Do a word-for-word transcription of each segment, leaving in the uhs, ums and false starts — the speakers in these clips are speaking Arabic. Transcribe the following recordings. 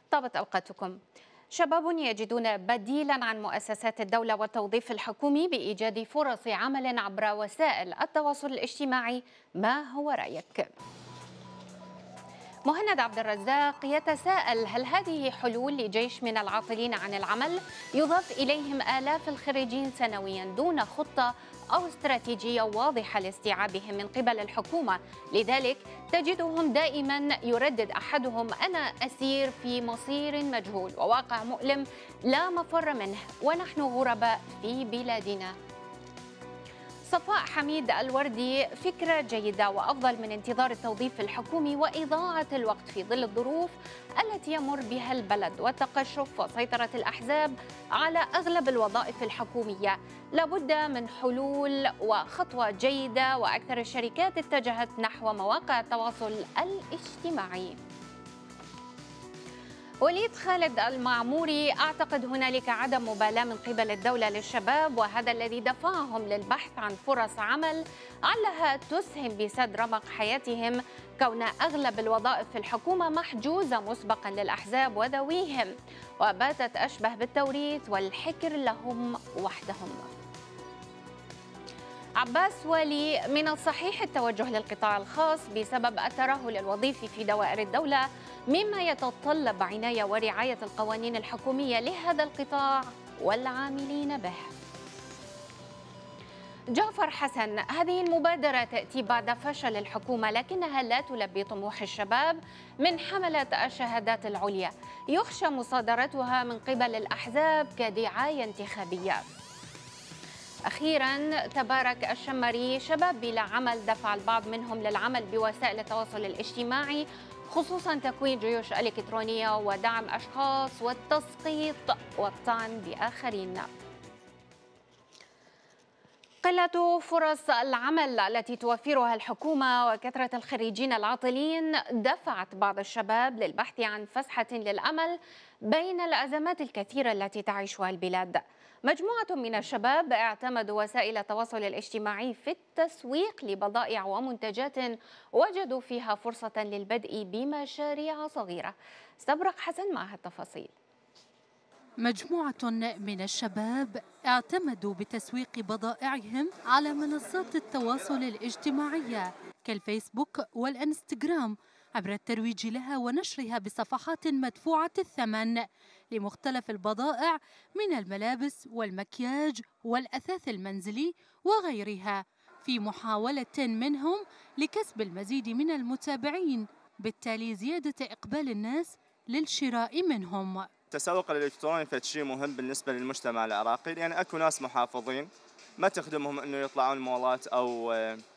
طابت أوقاتكم. شباب يجدون بديلا عن مؤسسات الدولة والتوظيف الحكومي بإيجاد فرص عمل عبر وسائل التواصل الاجتماعي، ما هو رأيك؟ مهند عبد الرزاق يتساءل: هل هذه حلول لجيش من العاطلين عن العمل يضاف إليهم آلاف الخريجين سنويا دون خطة أو استراتيجية واضحة لاستيعابهم من قبل الحكومة؟ لذلك تجدهم دائما يردد أحدهم: أنا أسير في مصير مجهول وواقع مؤلم لا مفر منه ونحن غرباء في بلادنا. صفاء حميد الوردي: فكرة جيدة وأفضل من انتظار التوظيف الحكومي وإضاعة الوقت في ظل الظروف التي يمر بها البلد والتقشف وسيطرة الأحزاب على أغلب الوظائف الحكومية. لابد من حلول وخطوة جيدة، وأكثر الشركات اتجهت نحو مواقع التواصل الاجتماعي. وليد خالد المعموري: أعتقد هنالك عدم مبالاة من قبل الدولة للشباب، وهذا الذي دفعهم للبحث عن فرص عمل علها تسهم بسد رمق حياتهم، كون أغلب الوظائف في الحكومة محجوزة مسبقا للأحزاب وذويهم، وباتت أشبه بالتوريث والحكر لهم وحدهم. عباس ولي: من الصحيح التوجه للقطاع الخاص بسبب الترهل الوظيفي في دوائر الدولة، مما يتطلب عناية ورعاية القوانين الحكومية لهذا القطاع والعاملين به. جعفر حسن: هذه المبادرة تأتي بعد فشل الحكومة، لكنها لا تلبي طموح الشباب من حملة الشهادات العليا، يخشى مصادرتها من قبل الأحزاب كدعاية انتخابية. أخيراً تبارك الشمري: شباب بلا عمل دفع البعض منهم للعمل بوسائل التواصل الاجتماعي، خصوصاً تكوين جيوش إلكترونية ودعم أشخاص والتسقيط والطعن بآخرين. قلة فرص العمل التي توفرها الحكومة وكثرة الخريجين العاطلين دفعت بعض الشباب للبحث عن فسحة للأمل بين الأزمات الكثيرة التي تعيشها البلاد. مجموعة من الشباب اعتمدوا وسائل التواصل الاجتماعي في التسويق لبضائع ومنتجات وجدوا فيها فرصة للبدء بمشاريع صغيرة. استبرق حسن معها التفاصيل. مجموعة من الشباب اعتمدوا بتسويق بضائعهم على منصات التواصل الاجتماعي كالفيسبوك والإنستغرام عبر الترويج لها ونشرها بصفحات مدفوعة الثمن لمختلف البضائع من الملابس والمكياج والأثاث المنزلي وغيرها، في محاولة منهم لكسب المزيد من المتابعين، بالتالي زيادة إقبال الناس للشراء منهم. التسوق الالكتروني فد شيء مهم بالنسبه للمجتمع العراقي، لان يعني اكو ناس محافظين ما تخدمهم انه يطلعون مولات او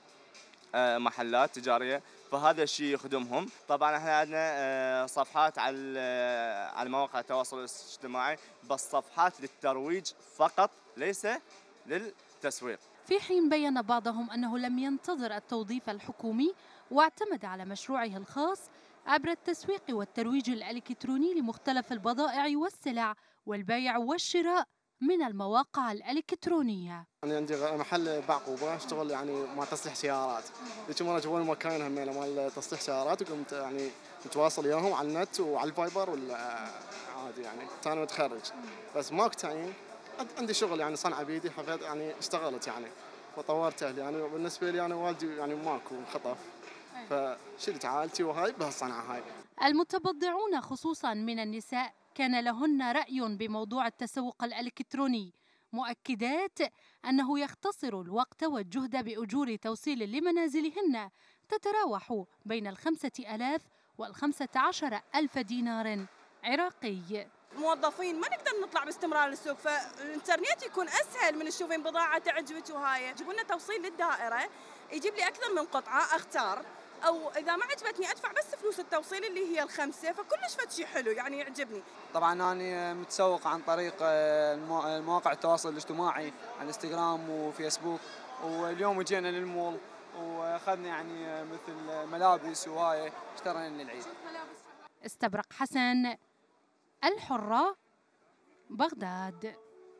محلات تجاريه، فهذا الشيء يخدمهم. طبعا احنا عندنا صفحات على على مواقع التواصل الاجتماعي، بس صفحات للترويج فقط ليس للتسويق. في حين بين بعضهم انه لم ينتظر التوظيف الحكومي واعتمد على مشروعه الخاص عبر التسويق والترويج الإلكتروني لمختلف البضائع والسلع والبيع والشراء من المواقع الإلكترونية. أنا عندي محل بعقوبة أشتغل يعني مع تصليح سيارات، ذيك مرة جابوني مكان همينة مال تصليح سيارات، وقمت يعني متواصل وياهم على النت وعلى الفايبر ولا عادي يعني. أنا متخرج بس ماكو تعيين، عندي شغل يعني صنعة بيدي، حفظت يعني اشتغلت يعني وطورت أهلي يعني. بالنسبة لي أنا والدي يعني ماكو خطف، فشلت عائلتي وهاي بهالصنعة هاي. المتبضعون خصوصا من النساء كان لهن رأي بموضوع التسوق الإلكتروني، مؤكدات أنه يختصر الوقت والجهد بأجور توصيل لمنازلهن تتراوح بين الخمسة آلاف والخمسة عشر ألف دينار عراقي. موظفين ما نقدر نطلع باستمرار للسوق، فالإنترنت يكون أسهل من تشوفين بضاعة تعجبك وهاي. يجيبوا لنا توصيل للدائرة، يجيب لي أكثر من قطعة أختار، أو إذا ما عجبتني أدفع بس فلوس التوصيل اللي هي الخمسة، فكلش فد شيء حلو يعني يعجبني. طبعا أنا متسوق عن طريق المواقع التواصل الاجتماعي على انستغرام وفيسبوك، واليوم جينا للمول وأخذنا يعني مثل ملابس وهاي اشترينا للعيد. استبرق حسن، الحرة، بغداد.